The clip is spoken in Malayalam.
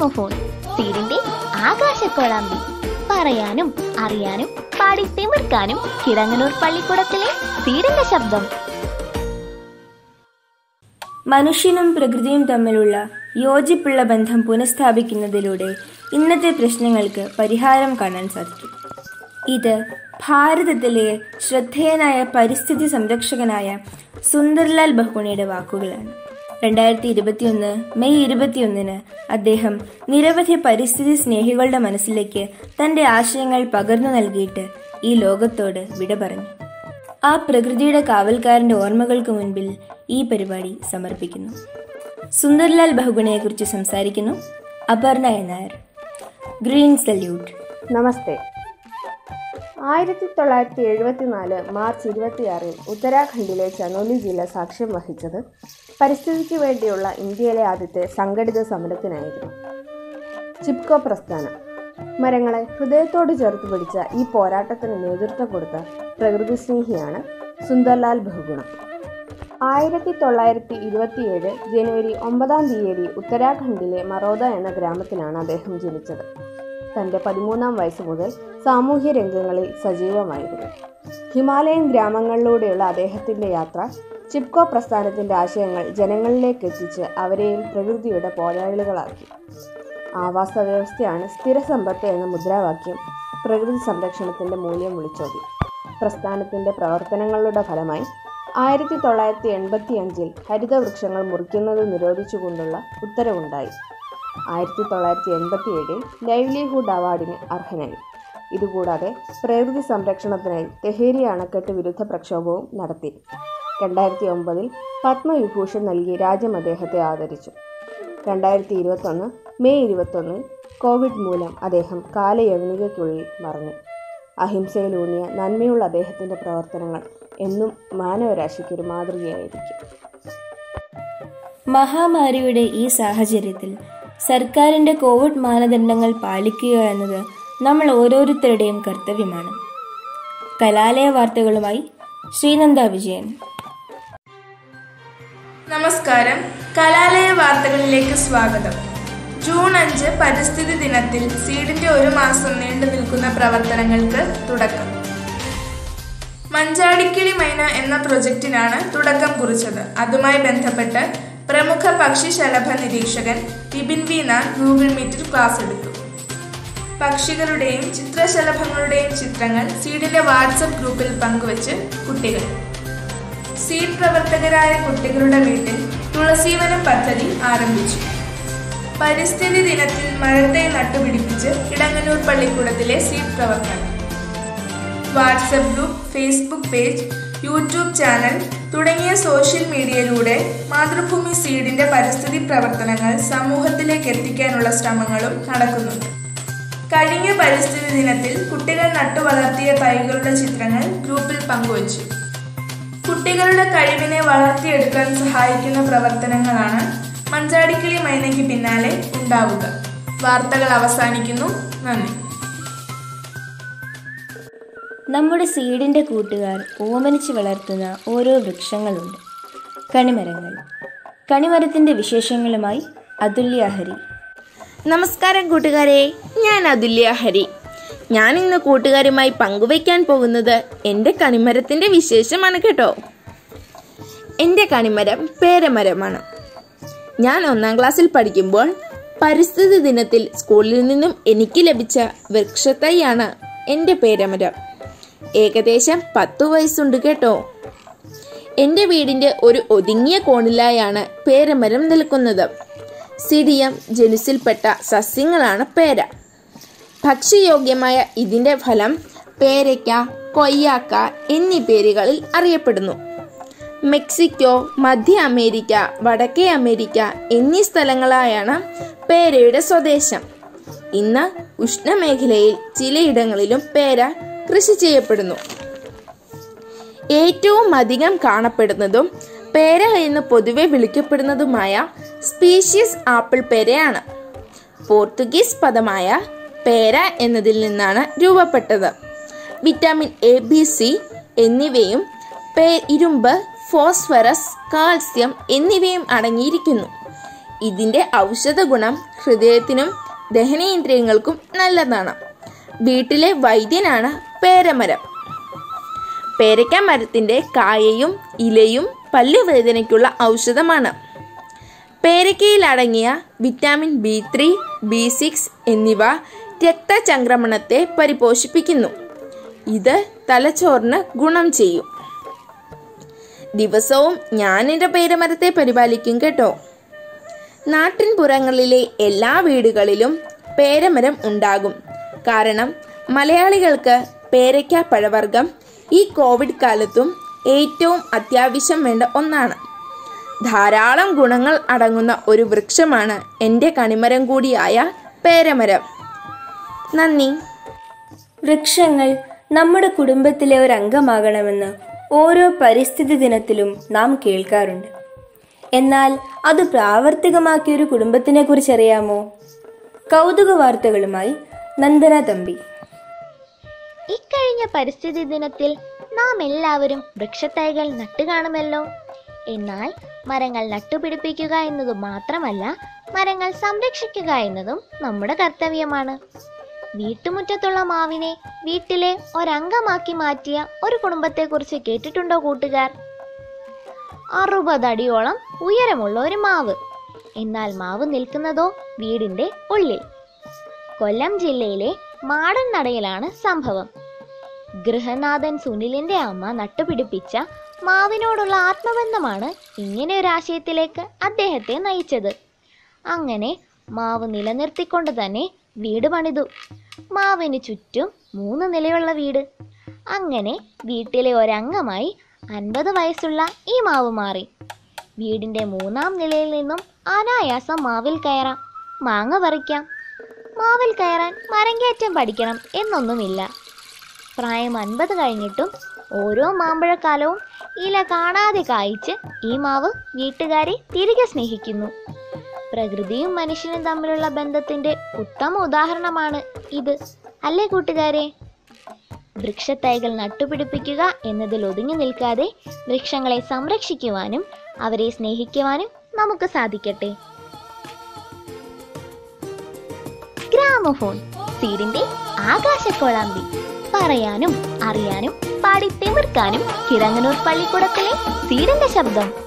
ഗ്രാമഫോൺ, സീഡിന്റെ ആകാശക്കോളാമ്പി. പറയാനും അറിയാനും പാടി തിമിർക്കാനും കിടങ്ങനൂർ പള്ളിക്കൂടത്തിലെ സീഡിന്റെ ശബ്ദം. മനുഷ്യനും പ്രകൃതിയും തമ്മിലുള്ള യോജിപ്പുള്ള ബന്ധം പുനഃസ്ഥാപിക്കുന്നതിലൂടെ ഇന്നത്തെ പ്രശ്നങ്ങൾക്ക് പരിഹാരം കാണാൻ സാധിക്കും. ഇത് ഭാരതത്തിലെ ശ്രദ്ധേയനായ പരിസ്ഥിതി സംരക്ഷകനായ സുന്ദർലാൽ ബഹുഗുണയുടെ വാക്കുകളാണ്. 2021 മെയ് 21 അദ്ദേഹം നിരവധി പരിസ്ഥിതി സ്നേഹികളുടെ മനസ്സിലേക്ക് തന്റെ ആശയങ്ങൾ പകർന്നു നൽകിയിട്ട് ഈ ലോകത്തോട് വിട പറഞ്ഞു. ആ പ്രകൃതിയുടെ കാവൽക്കാരന്റെ ഓർമ്മകൾക്ക് മുൻപിൽ ഈ പരിപാടി സമർപ്പിക്കുന്നു. സുന്ദർലാൽ ബഹുഗുണയെക്കുറിച്ച് സംസാരിക്കുന്നു Aparna Nair. Green salute. Namaste. 1974 March 26 ഉത്തരാഖണ്ഡിലെ ചനോലി ജില്ല സാക്ഷ്യം വഹിച്ചത് പരിസ്ഥിതിക്ക് വേണ്ടിയുള്ള ഇന്ത്യയിലെ ആദ്യത്തെ സംഘടിത സമരത്തിനായിരുന്നു. ചിപ്കോ പ്രസ്ഥാനം. മരങ്ങളെ ഹൃദയത്തോട് ചേർത്ത് പിടിച്ച ഈ പോരാട്ടത്തിന് നേതൃത്വം കൊടുത്ത പ്രകൃതി സ്നേഹിയാണ് സുന്ദർലാൽ ബഹുഗുണ. 1927 ജനുവരി 9 ഉത്തരാഖണ്ഡിലെ മറോദ എന്ന ഗ്രാമത്തിലാണ് അദ്ദേഹം ജനിച്ചത്. തൻ്റെ 13-ാം വയസ്സ് മുതൽ സാമൂഹ്യ രംഗങ്ങളിൽ സജീവമായിരുന്നു. ഹിമാലയൻ ഗ്രാമങ്ങളിലൂടെയുള്ള അദ്ദേഹത്തിൻ്റെ യാത്ര ചിപ്കോ പ്രസ്ഥാനത്തിൻ്റെ ആശയങ്ങൾ ജനങ്ങളിലേക്ക് എത്തിച്ച് അവരെയും പ്രകൃതിയുടെ പോരാളികളാക്കി. ആവാസ വ്യവസ്ഥയാണ് സ്ഥിരസമ്പത്ത് എന്ന മുദ്രാവാക്യം പ്രകൃതി സംരക്ഷണത്തിൻ്റെ മൂല്യം വിളിച്ചോതി. പ്രസ്ഥാനത്തിൻ്റെ പ്രവർത്തനങ്ങളുടെ ഫലമായി 1985 ഹരിതവൃക്ഷങ്ങൾ മുറിക്കുന്നത് നിരോധിച്ചുകൊണ്ടുള്ള ഉത്തരവുണ്ടായി. 1987 ലൈവ്ലിഹുഡ് അവാർഡിന് അർഹനായി. ഇതുകൂടാതെ പ്രകൃതി സംരക്ഷണത്തിനായി തെഹേരി അണക്കെട്ട് വിരുദ്ധ പ്രക്ഷോഭവും നടത്തി. 2009 പത്മവിഭൂഷൺ നൽകി രാജ്യം അദ്ദേഹത്തെ ആദരിച്ചു. 2021 മെയ് 21 കോവിഡ് മൂലം അദ്ദേഹം കാലയവനികയ്ക്കുള്ളിൽ മറഞ്ഞു. അഹിംസയിലൂന്നിയ നന്മയുള്ള അദ്ദേഹത്തിൻ്റെ പ്രവർത്തനങ്ങൾ എന്നും മാനവരാശിക്കൊരു മാതൃകയായിരിക്കും. മഹാമാരിയുടെ ഈ സാഹചര്യത്തിൽ സർക്കാരിന്റെ കോവിഡ് മാനദണ്ഡങ്ങൾ പാലിക്കുക എന്നത് നമ്മൾ ഓരോരുത്തരുടെയും കർത്തവ്യമാണ്. കലാലയ വാർത്തകളുമായി ശ്രീനന്ദ വിജയൻ. നമസ്കാരം. കലാലയ വാർത്തകളിലേക്ക് സ്വാഗതം. ജൂൺ 5 പരിസ്ഥിതി ദിനത്തിൽ സീഡിന്റെ 1 മാസം നീണ്ടു നിൽക്കുന്ന പ്രവർത്തനങ്ങൾക്ക് തുടക്കം. മഞ്ചാടിക്കിളി മൈന എന്ന പ്രൊജക്ടിനാണ് തുടക്കം കുറിച്ചത്. അതുമായി ബന്ധപ്പെട്ട് പ്രമുഖ പക്ഷിശലഭ നിരീക്ഷകൻ വിപിൻ വി നാഥ് ഗൂഗിൾ മീറ്റിൽ ക്ലാസ് എടുത്തു. പക്ഷികളുടെയും ചിത്രശലഭങ്ങളുടെയും ചിത്രങ്ങൾ സീഡിന്റെ വാട്സപ്പ് ഗ്രൂപ്പിൽ പങ്കുവച്ച് കുട്ടികൾ. സീഡ് പ്രവർത്തകരായ കുട്ടികളുടെ വീട്ടിൽ തുളസീവനം പദ്ധതി ആരംഭിച്ചു. പരിസ്ഥിതി ദിനത്തിൽ മരത്തൈ നട്ടുപിടിപ്പിച്ച് കിടങ്ങനൂർ പള്ളിക്കൂടത്തിലെ സീഡ് പ്രവർത്തകർ. WhatsApp group, Facebook page, YouTube channel തുടങ്ങിയ സോഷ്യൽ മീഡിയയിലൂടെ മാതൃഭൂമി സീഡിന്റെ പരിസ്ഥിതി പ്രവർത്തനങ്ങൾ സമൂഹത്തിലേക്ക് എത്തിക്കാനുള്ള ശ്രമങ്ങളും നടക്കുന്നുണ്ട്. കഴിഞ്ഞ പരിസ്ഥിതി ദിനത്തിൽ കുട്ടികൾ നട്ടുവളർത്തിയ തൈകളുടെ ചിത്രങ്ങൾ ഗ്രൂപ്പിൽ പങ്കുവച്ചു. കുട്ടികളുടെ കഴിവിനെ വളർത്തിയെടുക്കാൻ സഹായിക്കുന്ന പ്രവർത്തനങ്ങളാണ് മഞ്ചാടിക്കിളി മൈനയ്ക്ക് പിന്നാലെ ഉണ്ടാവുക. വാർത്തകൾ അവസാനിക്കുന്നു. നന്ദി. നമ്മുടെ സീഡിന്റെ കൂട്ടുകാർ ഓമനിച്ച് വളർത്തുന്ന ഓരോ വൃക്ഷങ്ങളുണ്ട്. കണിമരങ്ങൾ. കണിമരത്തിന്റെ വിശേഷങ്ങളുമായി അതുല്യ ഹരി. നമസ്കാരം കൂട്ടുകാരെ, ഞാൻ അതുല്യ ഹരി. ഞാൻ ഇന്ന് കൂട്ടുകാരുമായി പങ്കുവയ്ക്കാൻ പോകുന്നത് എൻ്റെ കണിമരത്തിൻ്റെ വിശേഷമാണ് കേട്ടോ. എൻ്റെ കണിമരം പേരമരമാണ്. ഞാൻ 1-ാം ക്ലാസ്സിൽ പഠിക്കുമ്പോൾ പരിസ്ഥിതി ദിനത്തിൽ സ്കൂളിൽ നിന്നും എനിക്ക് ലഭിച്ച വൃക്ഷത്തൈയാണ് എൻ്റെ പേരമരം. ഏകദേശം 10 വയസ്സുണ്ട് കേട്ടോ. എൻ്റെ വീടിൻ്റെ ഒരു ഒതുങ്ങിയ കോണിലായാണ് പേരമരം നിൽക്കുന്നത്. സിഡിയം ജനുസിൽപ്പെട്ട സസ്യങ്ങളാണ് പേര. ഭക്ഷ്യയോഗ്യമായ ഇതിൻ്റെ ഫലം പേരയ്ക്ക, കൊയ്യാക്ക എന്നീ പേരുകളിൽ അറിയപ്പെടുന്നു. മെക്സിക്കോ, മധ്യ അമേരിക്ക, വടക്കേ അമേരിക്ക എന്നീ സ്ഥലങ്ങളായാണ് പേരയുടെ സ്വദേശം. ഇന്ന് ഉഷ്ണമേഖലയിൽ ചിലയിടങ്ങളിലും പേര കൃഷി ചെയ്യപ്പെടുന്നു. ഏറ്റവും അധികം കാണപ്പെടുന്നതും പേര എന്ന് പൊതുവെ വിളിക്കപ്പെടുന്നതുമായ സ്പീഷീസ് ആപ്പിൾ പേരയാണ്. പോർത്തുഗീസ് പദമായ പേര എന്നതിൽ നിന്നാണ് രൂപപ്പെട്ടത്. വിറ്റാമിൻ എ, ബി, സി എന്നിവയും ഇരുമ്പ്, ഫോസ്ഫറസ്, കാൽസ്യം എന്നിവയും അടങ്ങിയിരിക്കുന്നു. ഇതിൻ്റെ ഔഷധ ഗുണം ഹൃദയത്തിനും ദഹനേന്ദ്രിയങ്ങൾക്കും നല്ലതാണ്. വീട്ടിലെ വൈദ്യനാണ് പേരമരം. പേരയ്ക്ക മരത്തിൻ്റെ കായയും ഇലയും പല്ലുവേദനയ്ക്കുള്ള ഔഷധമാണ്. പേരയ്ക്കയിൽ അടങ്ങിയ വിറ്റാമിൻ B3, B6 എന്നിവ രക്തചംക്രമണത്തെ പരിപോഷിപ്പിക്കുന്നു. ഇത് തലച്ചോറിന് ഗുണം ചെയ്യും. ദിവസവും ഞാൻ എൻ്റെ പേരമരത്തെ പരിപാലിക്കും കേട്ടോ. നാട്ടിൻപുറങ്ങളിലെ എല്ലാ വീടുകളിലും പേരമരം ഉണ്ടാകും. കാരണം മലയാളികൾക്ക് പേരയ്ക്ക പഴവർഗ്ഗം ഈ കോവിഡ് കാലത്തും ഏറ്റവും അത്യാവശ്യം വേണ്ട ഒന്നാണ്. ധാരാളം ഗുണങ്ങൾ അടങ്ങുന്ന ഒരു വൃക്ഷമാണ് എൻ്റെ കണിമരം കൂടിയായ പേരമരം. നന്ദി. വൃക്ഷങ്ങൾ നമ്മുടെ കുടുംബത്തിലെ ഒരു അംഗമാകണമെന്ന് ഓരോ പരിസ്ഥിതി ദിനത്തിലും നാം കേൾക്കാറുണ്ട്. എന്നാൽ അത് പ്രാവർത്തികമാക്കിയ ഒരു കുടുംബത്തിനെ കുറിച്ച് അറിയാമോ? കൗതുക വാർത്തകളുമായി നന്ദന തമ്പി. ഇക്കഴിഞ്ഞ പരിസ്ഥിതി ദിനത്തിൽ നാം എല്ലാവരും വൃക്ഷത്തൈകൾ നട്ടുകാണുമല്ലോ. എന്നാൽ മരങ്ങൾ നട്ടുപിടിപ്പിക്കുക എന്നതു മാത്രമല്ല, മരങ്ങൾ സംരക്ഷിക്കുക എന്നതും നമ്മുടെ കർത്തവ്യമാണ്. വീട്ടുമുറ്റത്തുള്ള മാവിനെ വീട്ടിലെ ഒരംഗമാക്കി മാറ്റിയ ഒരു കുടുംബത്തെക്കുറിച്ച് കേട്ടിട്ടുണ്ടോ കൂട്ടുകാർ? 60 അടിയോളം ഉയരമുള്ള ഒരു മാവ്. എന്നാൽ മാവ് നിൽക്കുന്നതോ വീടിന്റെ ഉള്ളിൽ. കൊല്ലം ജില്ലയിലെ മാടൻ നടയിലാണ് സംഭവം. ഗൃഹനാഥൻ സുനിലിന്റെ അമ്മ നട്ടുപിടിപ്പിച്ച മാവിനോടുള്ള ആത്മബന്ധമാണ് ഇങ്ങനെ ഒരു ആശയത്തിലേക്ക് അദ്ദേഹത്തെ നയിച്ചത്. അങ്ങനെ മാവ് നിലനിർത്തിക്കൊണ്ട് തന്നെ വീട് പണിതു. മാവിന് ചുറ്റും 3 നിലയുള്ള വീട്. അങ്ങനെ വീട്ടിലെ ഒരംഗമായി 50 വയസ്സുള്ള ഈ മാവ് മാറി. വീടിന്റെ 3ാം നിലയിൽ നിന്നും അനായാസം മാവിൽ കയറാം, മാങ്ങ പറിക്കാം. മാവിൽ കയറാൻ മരം കയറ്റം പഠിക്കണം എന്നൊന്നുമില്ല. പ്രായം 50 കഴിഞ്ഞിട്ടും ഓരോ മാമ്പഴക്കാലവും ഇല കാണാതെ കായ്ച്ച് ഈ മാവ് വീട്ടുകാരെ തിരികെ സ്നേഹിക്കുന്നു. പ്രകൃതിയും മനുഷ്യനും തമ്മിലുള്ള ബന്ധത്തിന്റെ ഉത്തമ ഉദാഹരണമാണ് ഇത്, അല്ലേ കൂട്ടുകാരെ? വൃക്ഷത്തൈകൾ നട്ടുപിടിപ്പിക്കുക എന്നതിൽ ഒതുങ്ങി നിൽക്കാതെ വൃക്ഷങ്ങളെ സംരക്ഷിക്കുവാനും അവരെ സ്നേഹിക്കുവാനും നമുക്ക് സാധിക്കട്ടെ. ഗ്രാമഫോൺ, സീഡിന്റെ ആകാശക്കോളാമ്പി. പറയാനും അറിയാനും പാടി തിമിർക്കാനും കിടങ്ങനൂർ പള്ളിക്കൂടത്തിലെ സീഡിന്റെ ശബ്ദം.